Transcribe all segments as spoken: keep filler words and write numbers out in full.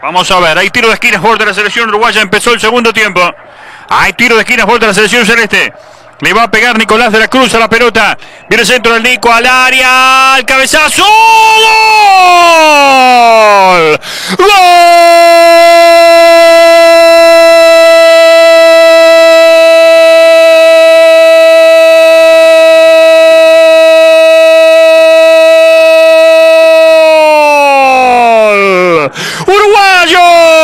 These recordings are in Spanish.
Vamos a ver, hay tiro de esquina a favor de la selección uruguaya, empezó el segundo tiempo. Hay tiro de esquina a favor de la selección celeste. Le va a pegar Nicolás de la Cruz a la pelota. Viene el centro del Nico al área. ¡Al cabezazo! ¡Gol! ¡Gol! ¡Uruguayo!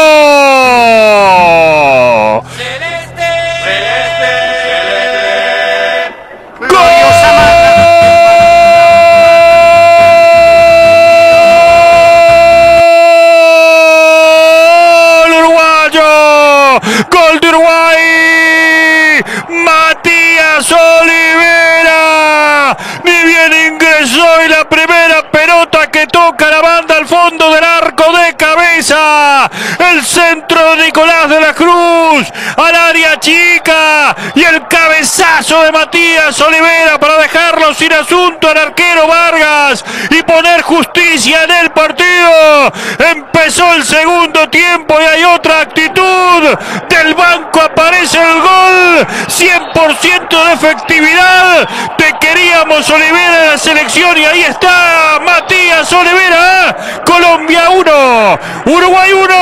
¡Gol de Uruguay! ¡Matías Olivera! Ni bien ingresó y la primera pelota que toca la banda al fondo del arco de cabeza. El centro de Nicolás de la Cruz al área chica y el cabezazo de Matías Olivera para dejarlo sin asunto al arquero Vargas y poner justicia en el partido. Empezó el segundo tiempo y hay otra actitud. Del banco aparece el gol. cien por ciento de efectividad. Te queríamos, Olivera, en la selección y ahí está Matías Olivera. Colombia uno, Uruguay uno.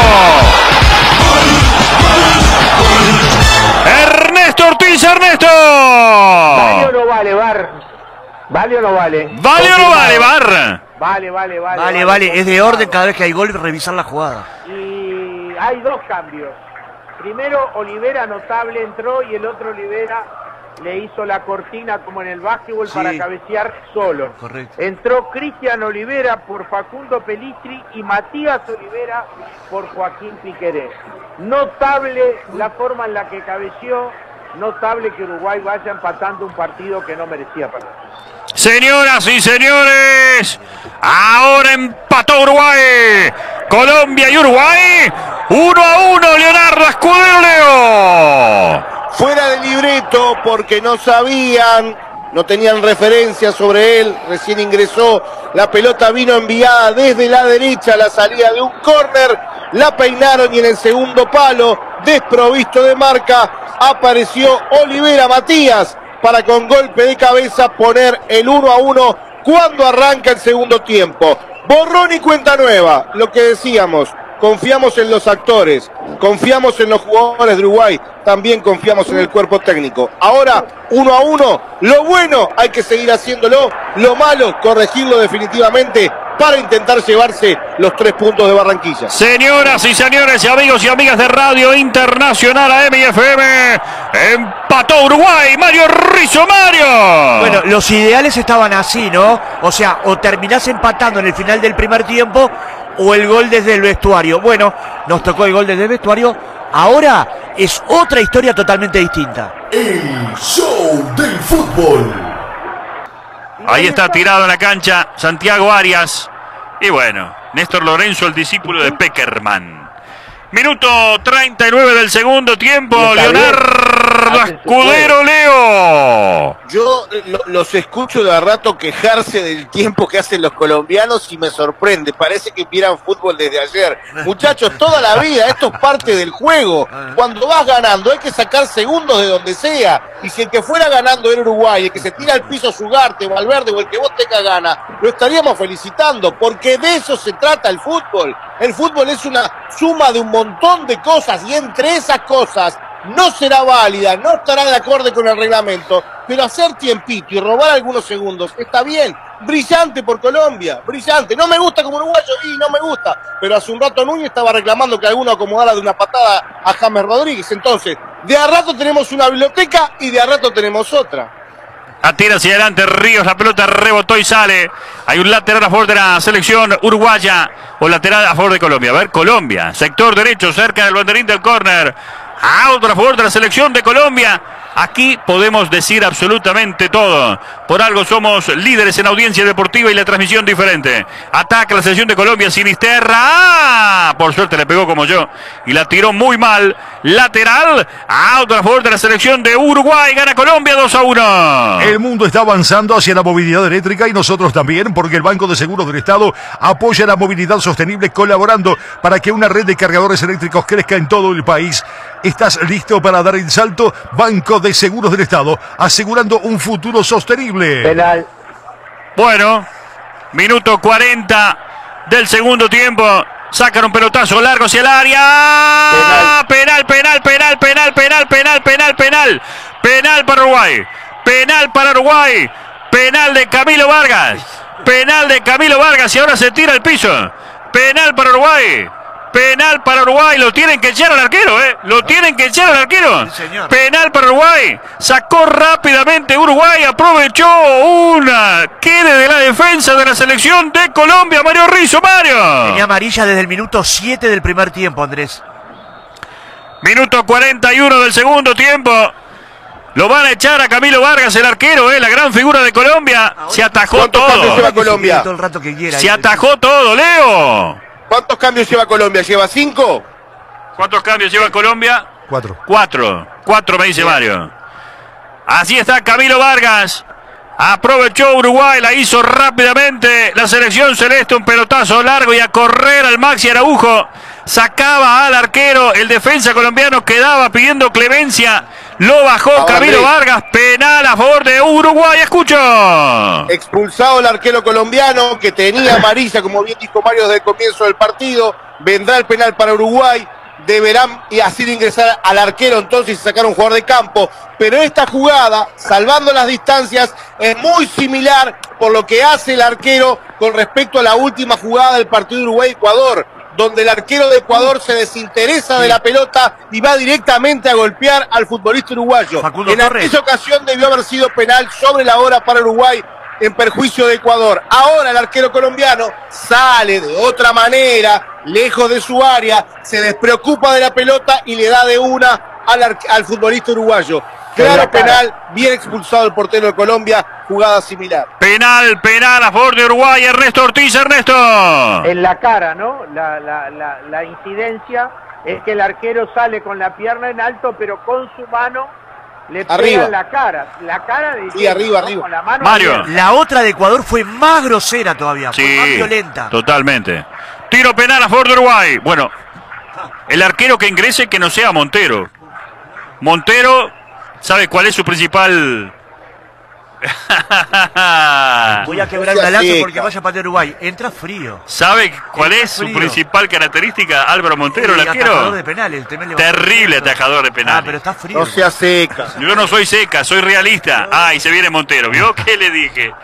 Ernesto Ortiz, Ernesto. ¿Vale o no vale, Bar? ¿Vale o no vale? ¿Vale o no vale, Bar? Vale, vale, vale. Vale, vale, es de orden cada vez que hay gol revisar la jugada. Y hay dos cambios. Primero, Olivera notable entró y el otro Olivera le hizo la cortina como en el básquetbol, sí, para cabecear solo. Correcto. Entró Cristian Olivera por Facundo Pelistri y Matías Olivera por Joaquín Piquerés. Notable la forma en la que cabeció, notable que Uruguay vaya empatando un partido que no merecía perder. Señoras y señores, ahora empató Uruguay, Colombia y Uruguay, uno a uno, Leonardo Escudero Leo. Fuera de libreto porque no sabían, no tenían referencia sobre él, recién ingresó, la pelota vino enviada desde la derecha a la salida de un córner, la peinaron y en el segundo palo, desprovisto de marca, apareció Olivera Matías para con golpe de cabeza poner el uno a uno cuando arranca el segundo tiempo. Borrón y cuenta nueva, lo que decíamos. Confiamos en los actores, confiamos en los jugadores de Uruguay, también confiamos en el cuerpo técnico. Ahora, uno a uno, lo bueno hay que seguir haciéndolo, lo malo, corregirlo definitivamente para intentar llevarse los tres puntos de Barranquilla. Señoras y señores y amigos y amigas de Radio Internacional A M y F M, empató Uruguay, Mario Rizzo, Mario. Bueno, los ideales estaban así, ¿no? O sea, o terminás empatando en el final del primer tiempo o el gol desde el vestuario. Bueno, nos tocó el gol desde el vestuario. Ahora es otra historia totalmente distinta. El show del fútbol. Ahí está tirado en la cancha Santiago Arias. Y bueno, Néstor Lorenzo, el discípulo de Peckerman. Minuto treinta y nueve del segundo tiempo. Leonardo Escudero Leo. Yo lo, los escucho de a rato quejarse del tiempo que hacen los colombianos y me sorprende. Parece que miran fútbol desde ayer. Muchachos, toda la vida, esto es parte del juego. Cuando vas ganando hay que sacar segundos de donde sea. Y si el que fuera ganando era Uruguay, el que se tira al piso Ugarte, Valverde o el que vos tengas gana, lo estaríamos felicitando, porque de eso se trata el fútbol. El fútbol es una suma de un montón de cosas y entre esas cosas no será válida, no estará de acuerdo con el reglamento, pero hacer tiempito y robar algunos segundos está bien. Brillante por Colombia, brillante. No me gusta como uruguayo y no me gusta, pero hace un rato Núñez estaba reclamando que alguno acomodara de una patada a James Rodríguez. Entonces, de a rato tenemos una biblioteca y de a rato tenemos otra. Atira hacia adelante Ríos, la pelota rebotó y sale. Hay un lateral a favor de la selección uruguaya o lateral a favor de Colombia. A ver, Colombia, sector derecho, cerca del banderín del córner. Out a favor de la selección de Colombia. Aquí podemos decir absolutamente todo. Por algo somos líderes en audiencia deportiva y la transmisión diferente. Ataca la selección de Colombia, Sinisterra. ¡Ah! por suerte le pegó como yo y la tiró muy mal. Lateral, out a favor de la selección de Uruguay. Gana Colombia dos a uno. El mundo está avanzando hacia la movilidad eléctrica y nosotros también, porque el Banco de Seguros del Estado apoya la movilidad sostenible colaborando para que una red de cargadores eléctricos crezca en todo el país. ¿Estás listo para dar el salto? Banco de Seguros del Estado, asegurando un futuro sostenible. Penal. Bueno, minuto cuarenta del segundo tiempo. Sacan un pelotazo largo hacia el área. Penal, penal, penal, penal, penal, penal, penal, penal. Penal para Uruguay. Penal para Uruguay. Penal de Camilo Vargas. Penal de Camilo Vargas y ahora se tira al piso. Penal para Uruguay. Penal para Uruguay, lo tienen que echar al arquero, ¿eh? Lo tienen que echar al arquero. Sí, señor. Penal para Uruguay. Sacó rápidamente Uruguay, aprovechó una quede de la defensa de la selección de Colombia, Mario Rizzo, Mario. Tenía amarilla desde el minuto siete del primer tiempo, Andrés. Minuto cuarenta y uno del segundo tiempo. Lo van a echar a Camilo Vargas, el arquero, ¿eh? La gran figura de Colombia. Se atajó todo. lleva Colombia? Todo el rato que quiera. Se atajó todo, Leo. ¿Cuántos cambios lleva Colombia? ¿Lleva cinco? ¿Cuántos cambios lleva Colombia? Cuatro. Cuatro. Cuatro me dice Mario. Así está Camilo Vargas. Aprovechó Uruguay, la hizo rápidamente. La selección celeste, un pelotazo largo y a correr al Maxi Araujo. Sacaba al arquero. El defensa colombiano quedaba pidiendo clemencia. Lo bajó Ahora Camilo Andrés. Vargas. Penal a favor de Uruguay. Escucho. Expulsado el arquero colombiano que tenía amarilla, como bien dijo Mario desde el comienzo del partido. Vendrá el penal para Uruguay. Deberán y así ingresar al arquero entonces y sacar un jugador de campo. Pero esta jugada, salvando las distancias, es muy similar por lo que hace el arquero con respecto a la última jugada del partido de Uruguay-Ecuador, donde el arquero de Ecuador se desinteresa de la pelota y va directamente a golpear al futbolista uruguayo. Facundo En Torres. aquella ocasión debió haber sido penal sobre la hora para Uruguay en perjuicio de Ecuador. Ahora el arquero colombiano sale de otra manera, lejos de su área, se despreocupa de la pelota y le da de una al, ar- al futbolista uruguayo. Claro, penal, bien expulsado el portero de Colombia, jugada similar. Penal, penal a favor de Uruguay. Ernesto Ortiz, Ernesto. En la cara, ¿no? La, la, la, la incidencia es que el arquero sale con la pierna en alto, pero con su mano le pega Arriba. en la cara. La cara de... Sí, arriba, ¿no? arriba. Con la mano Mario. abierta. La otra de Ecuador fue más grosera todavía. Fue más Sí, violenta. totalmente. Tiro penal a favor de Uruguay. Bueno, el arquero que ingrese que no sea Montero. Montero, ¿sabe cuál es su principal? Voy a quebrar No una sea lanza seca. porque vaya a patear Uruguay. Entra frío. ¿Sabe cuál Está es su frío. principal característica, Álvaro Montero, el Y atajador arquero? de penales. también le va a Terrible hacer esto. atajador de Ah, penales. pero está frío. No sea seca. Yo no soy seca, soy realista. Ah, y se viene Montero. ¿Vio qué le dije?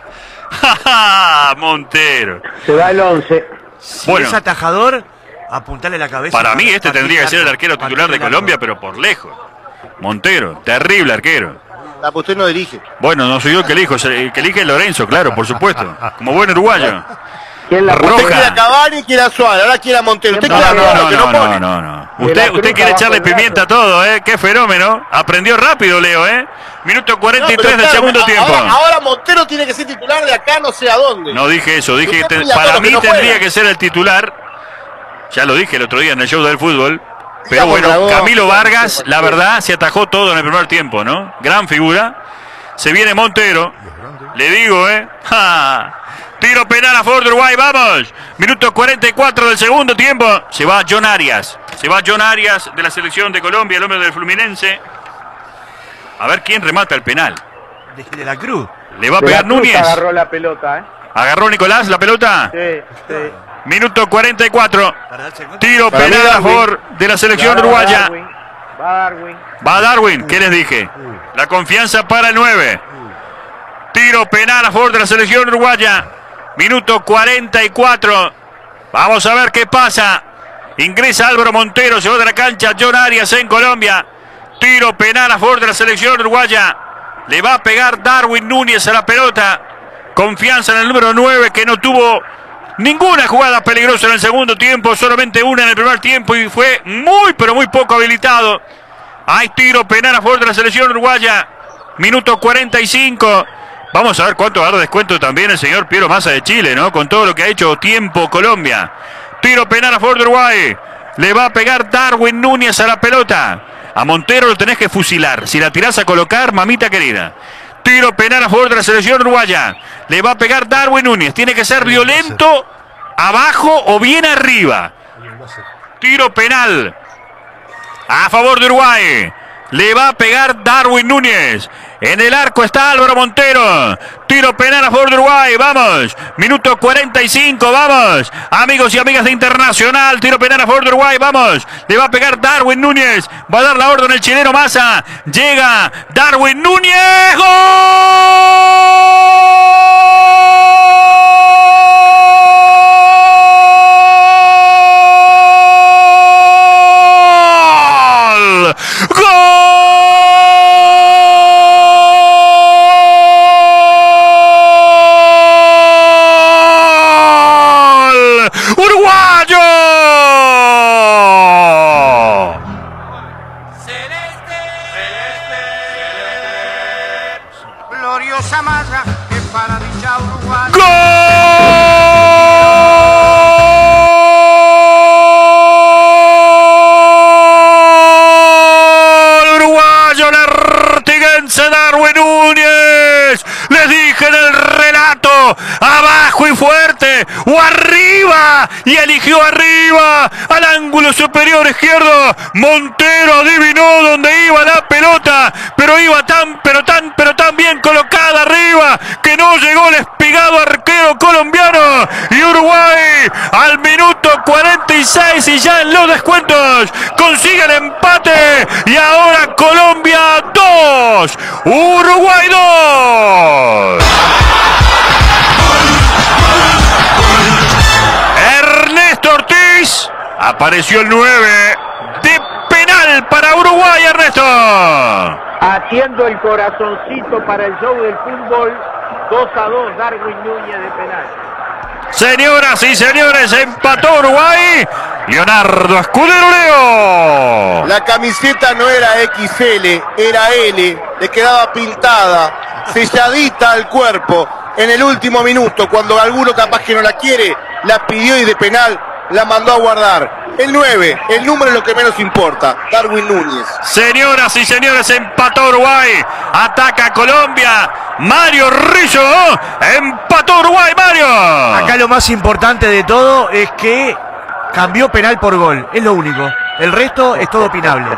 Montero. Se va el once. Si Bueno. es atajador, apuntale la cabeza. Para mí este tendría que ser el arquero Patear titular de el arco. Colombia, pero por lejos. Montero, terrible arquero. La usted no dirige. Bueno, no soy yo el que elijo, el que elige es Lorenzo, claro, por supuesto. Como buen uruguayo. ¿Quién la Roja. Usted quiere a Cavani y quiere a Suárez, ahora quiere a Montero. Usted No, quiere a no, Cavani, no, que no, no no, pone. no, no. De Usted, la usted cruz quiere abajo echarle del brazo. pimienta a todo, ¿eh? Qué fenómeno. Aprendió rápido, Leo, ¿eh? Minuto cuarenta y tres No, pero del claro, segundo tiempo. Ahora, ahora Montero tiene que ser titular de acá no sé a dónde. No dije eso, dije que Usted te- pide a para todos mí que no tendría juegan. que ser el titular. Ya lo dije el otro día en el show del fútbol. Pero Digamos, bueno, Dragón, Camilo digamos, Vargas, digamos, la verdad, se atajó todo en el primer tiempo, ¿no? Gran figura. Se viene Montero. Le digo, ¿eh? ¡Ja! Tiro penal a favor de Uruguay, vamos. Minuto cuarenta y cuatro del segundo tiempo. Se va John Arias. Se va John Arias de la selección de Colombia, el hombre del Fluminense. A ver quién remata el penal. De, de la Cruz. Le va a De la pegar Cruz Núñez. agarró la pelota, ¿eh? Agarró Nicolás la pelota. Sí, sí. Minuto cuarenta y cuatro. Para darse cuenta. Tiro Para mí penal a Darwin. favor de la selección Va uruguaya. Darwin, va Darwin. Va Darwin, ¿qué les dije? La confianza para el nueve. Tiro penal a favor de la selección uruguaya. Minuto cuarenta y cuatro. Vamos a ver qué pasa. Ingresa Álvaro Montero, se va de la cancha John Arias en Colombia. Tiro penal a favor de la selección uruguaya. Le va a pegar Darwin Núñez a la pelota. Confianza en el número nueve que no tuvo ninguna jugada peligrosa en el segundo tiempo. Solamente una en el primer tiempo y fue muy pero muy poco habilitado. Hay tiro penal a favor de la selección uruguaya. Minuto cuarenta y cinco. Vamos a ver cuánto va a dar descuento también el señor Piero Massa de Chile, ¿no? Con todo lo que ha hecho tiempo Colombia. Tiro penal a favor de Uruguay. Le va a pegar Darwin Núñez a la pelota. A Montero lo tenés que fusilar. Si la tirás a colocar, mamita querida. Tiro penal a favor de la selección uruguaya. Le va a pegar Darwin Núñez. Tiene que ser violento abajo o bien arriba. Tiro penal a favor de Uruguay. Le va a pegar Darwin Núñez. En el arco está Álvaro Montero. Tiro penal a favor de Uruguay. Vamos. Minuto cuarenta y cinco. Vamos. Amigos y amigas de Internacional. Tiro penal a favor de Uruguay. Vamos. Le va a pegar Darwin Núñez. Va a dar la orden el chileno Massa. Llega Darwin Núñez. ¡Gol! Gloriosa marra que para dicha Uruguay. ¡Gol! Uruguayo, la artiguense Darwin Núñez. Les dije en el relato, abajo y fuerte, o arriba, y eligió arriba, al ángulo superior izquierdo. Montero adivinó dónde iba la pelota, pero iba tan, pero tan, pero tan bien colocada arriba, que no llegó el espigado arquero colombiano. Y Uruguay, al minuto cuarenta y seis y ya en los descuentos, consigue el empate. Y ahora Colombia dos, Uruguay dos. Ernesto Ortiz, apareció el nueve de penal para Uruguay, Ernesto. Haciendo el corazoncito para el show del fútbol, dos a dos Darwin Núñez de penal. Señoras y señores, empató Uruguay. Leonardo Escudero Leo. La camiseta no era equis ele, era ele. Le quedaba pintada, selladita al cuerpo. En el último minuto, cuando alguno capaz que no la quiere, la pidió y de penal la mandó a guardar. El nueve, el número es lo que menos importa, Darwin Núñez. Señoras y señores, empató Uruguay. Ataca Colombia. Mario Rizzo. Empató Uruguay, Mario. Acá lo más importante de todo es que cambió penal por gol. Es lo único. El resto es todo opinable.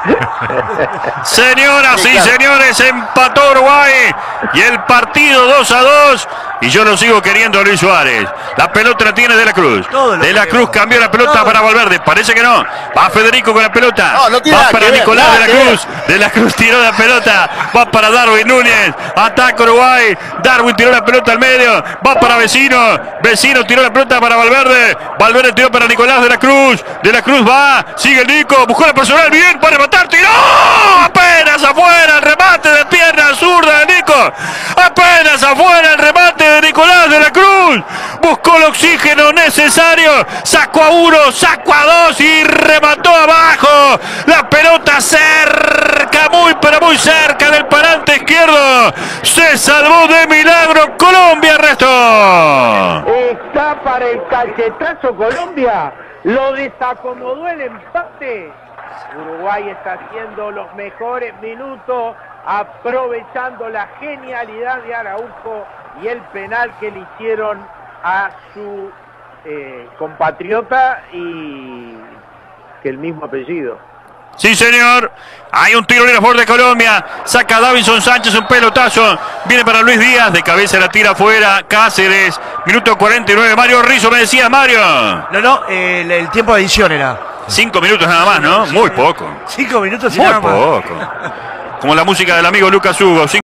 Señoras y señores, empató Uruguay. Y el partido dos a dos. Y yo lo sigo queriendo a Luis Suárez. La pelota la tiene De la Cruz. De la Cruz cambió la pelota para Valverde. Parece que no. Va Federico con la pelota. No, no tiene va nada para que Nicolás ver, De la nada que Cruz. De la Cruz tiró la pelota. Va para Darwin Núñez. Ataca Uruguay. Darwin tiró la pelota al medio. Va para Vecino. Vecino tiró la pelota para Valverde. Valverde tiró para Nicolás De la Cruz. De la Cruz va. Sigue el Nico. Buscó la personal. Bien para rematar. Tiró. Apenas afuera el remate de pierna zurda de Nico. Apenas afuera el remate de Nicolás De la Cruz. Buscó el oxígeno necesario. Sacó a uno, sacó a dos y remató abajo. La pelota cerca, muy pero muy cerca del parante izquierdo. Se salvó de milagro Colombia, Resto. Está para el cachetazo Colombia. Lo desacomodó el empate. Uruguay está haciendo los mejores minutos, aprovechando la genialidad de Araujo y el penal que le hicieron a su eh, compatriota y que el mismo apellido. Sí, señor. Hay un tiro libre a favor de Colombia. Saca Davinson Sánchez un pelotazo. Viene para Luis Díaz. De cabeza la tira afuera. Cáceres. Minuto cuarenta y nueve. Mario Rizzo, me decía Mario. No, no, eh, el, el tiempo de edición era. Cinco minutos nada más, ¿no? Muy poco. Cinco minutos y Muy nada más. poco. Como la música del amigo Lucas Hugo.